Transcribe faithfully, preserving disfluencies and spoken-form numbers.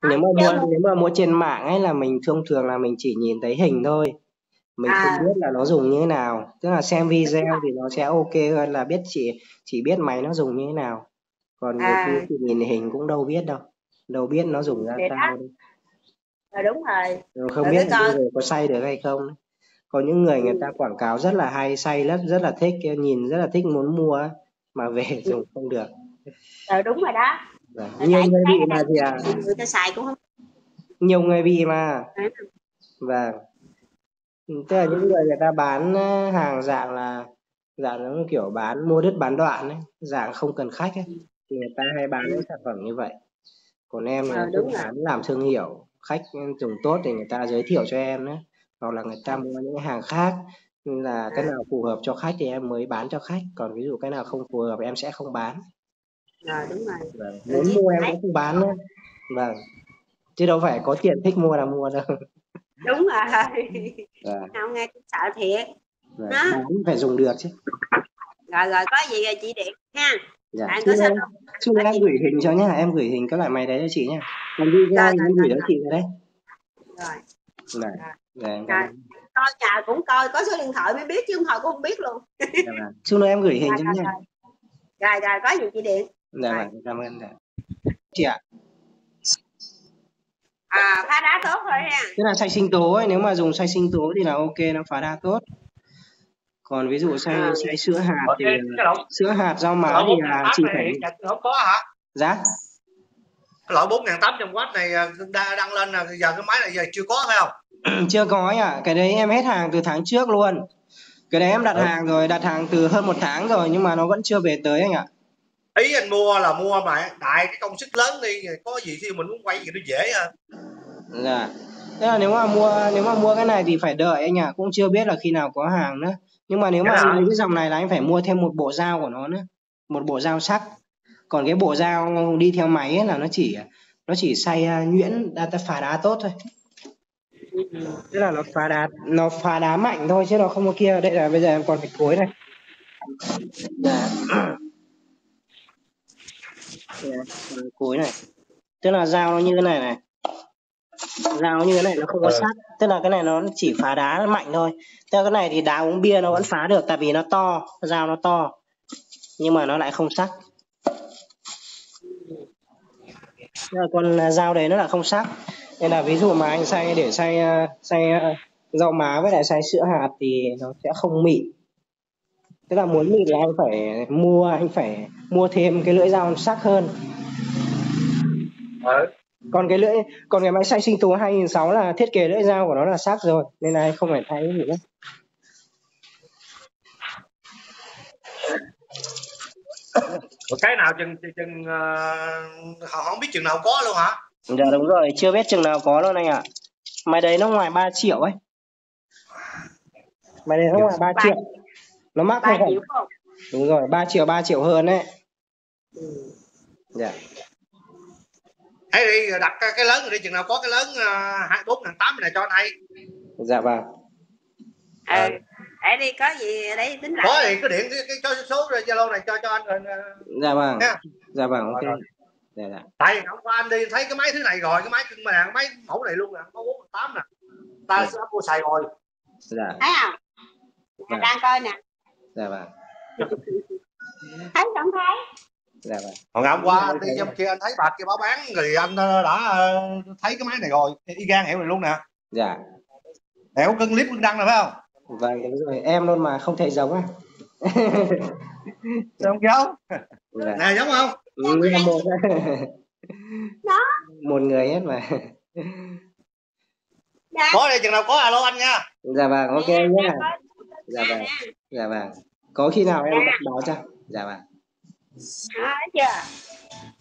Nếu mà Chứ mua một nếu mà mua trên mạng ấy là mình thông thường là mình chỉ nhìn thấy hình thôi, mình không à biết là nó dùng như thế nào. Tức là xem đúng video rồi. thì nó sẽ ok hơn là biết chỉ chỉ biết máy nó dùng như thế nào. Còn nhiều khi À thì nhìn hình cũng đâu biết đâu, đâu biết nó dùng ra thì đó, sao đâu. rồi đúng rồi. Rồi không Rồi biết cái là bây coi giờ có xay được hay không. Có những người người ta ừ, quảng cáo rất là hay, xay rất rất là thích, nhìn rất là thích muốn mua á, mà về ừ, dùng không được. rồi đúng rồi đó. Vâng. Rồi Nhiều tại người thấy bị ở mà đây gì à? nhiều người ta xài cũng không Nhiều người bị mà. phải. Vâng. Tức là những người người ta bán ờ, hàng dạng là dạng giống kiểu bán mua đứt bán đoạn ấy, dạng không cần khách ấy, thì người ta hay bán những Ừ, sản phẩm như vậy. Còn em là ờ, thích đúng rồi. bán làm thương hiệu, khách dùng tốt thì người ta giới thiệu cho em nữa, hoặc là người ta Ờ, mua những hàng khác, nên là cái à, nào phù hợp cho khách thì em mới bán cho khách, còn ví dụ cái nào không phù hợp em sẽ không bán. rồi đúng rồi. Vâng. Rồi Muốn chứ mua em thấy cũng không bán nữa. Vâng. Chứ đâu phải có tiền thích mua là mua đâu. đúng rồi. Vâng. Không nghe cũng sợ thiệt. Vâng. Đó. Bán phải dùng được chứ. Rồi rồi có gì rồi chị điện ha. Dạ. Anh Chút có nữa, sao em- đâu. chút nữa Có em gì gửi hình cho nhá, em gửi hình các loại máy đấy cho chị nhá. Còn video rồi thì rồi em rồi gửi cho chị rồi đấy. rồi. Này. Rồi. Dạ, em cảm Rồi. ơn. Coi nhà cũng coi có số điện thoại mới biết chứ không thôi cũng không biết luôn. Dạ vâng. Chút nữa em gửi hình Rồi cho rồi nhá. rồi. Rồi rồi có gì chị điện. Dạ Rồi. vâng, cảm ơn. Dạ. Chị ạ. À phá đá tốt thôi ha. Tức là xay sinh tố ấy, nếu mà dùng xay sinh tố thì là ok, nó phá đa tốt. Còn ví dụ xay À, xay sữa hạt Ủa, thì cái, cái lỗ sữa hạt rau cái má lỗ thì bốn ngàn là tám chị này phải hiện giờ không có hả? giá. Cái lỗ bốn ngàn tám trăm W này đa- đăng lên là giờ cái máy này giờ chưa có phải không? Chưa có anh ạ. Cái đấy em hết hàng từ tháng trước luôn. Cái đấy em đặt Ừ. hàng rồi, đặt hàng từ hơn một tháng rồi nhưng mà nó vẫn chưa về tới anh ạ. Ý anh mua là mua mà đại cái công suất lớn đi, có gì thì mình muốn quay gì nó dễ hơn. Dạ. Thế là nếu mà mua nếu mà mua cái này thì phải đợi anh ạ, cũng chưa biết là khi nào có hàng nữa. Nhưng mà nếu Vậy mà đó anh hả? lấy cái dòng này là anh phải mua thêm một bộ dao của nó nữa, một bộ dao sắc. Còn cái bộ dao đi theo máy ấy là nó chỉ nó chỉ xay à, nhuyễn đá, phá đá tốt thôi. Tức là nó phá đá nó phá đá mạnh thôi chứ nó không có kia. Đây là bây giờ em còn phải cối này. Dạ. Đây này, còn phải cối này. Tức là dao nó như thế này này. Dao nó như thế này nó không có Ừ. sắc. Tức là cái này nó chỉ phá đá mạnh thôi. Tức là cái này thì đá uống bia nó vẫn phá được tại vì nó to, dao nó to. Nhưng mà nó lại không sắc. Tức là con dao đấy nó là không sắc. Nên là ví dụ mà anh xay để xay xay rau má với lại xay sữa hạt thì nó sẽ không mịn. Tức là muốn mịn là anh phải mua anh phải mua thêm cái lưỡi dao sắc hơn. Ừ. Còn cái lưỡi còn cái máy xay sinh tố hai nghìn sáu trăm là thiết kế lưỡi dao của nó là sắc rồi nên là anh không phải thay cái gì nữa. Một cái nào chừng chừng uh, họ không biết chừng nào có luôn hả? Dạ đúng rồi, chưa biết chừng nào có luôn anh ạ. Máy đấy nó ngoài ba triệu ấy. Máy đấy nó ngoài ba triệu. Nó mắc ba hơn triệu khoảng. không? Đúng rồi, ba triệu ba triệu hơn đấy. Ừ. Dạ. Hãy đi đặt cái lớn rồi đi, chừng nào có cái lớn uh, bốn ngàn tám trăm này cho anh hay. Dạ vâng. Ừ. Để đi có gì để tính lại. Có thì cứ điện cái, cái cho số Zalo này cho cho anh rồi. Dạ vâng. Nha. Dạ vâng, ok. Rồi, rồi. Dạ dạ. Tại hôm qua anh đi thấy cái máy thứ này rồi, cái máy cưng mà cái máy mẫu này luôn nè, có bốn tám nè. Ta sẽ mua xài rồi. Dạ. Thấy không? Dạ. Đang coi nè. Dạ vâng. Thấy không thấy? Dạ vâng. Hồi ngày hôm qua anh đi trong kia anh thấy bà kia báo bán người anh đã thấy cái máy này rồi, y gan hẻo này luôn nè. Dạ. Hẻo cưng clip cưng đăng rồi phải không? Vâng đúng rồi, em luôn mà không thấy giống à. Không giống. Dạ. Nè giống không? Ừ, là một Đó. một người hết mà. Dạ. Có đây chừng nào có alo anh nha. Dạ vâng, ok Nè, nhé. đang coi. Dạ Nè, vâng. nè. Dạ vâng. Có khi nào em Dạ. đặt báo cho. Dạ vâng. Đó, thấy chưa?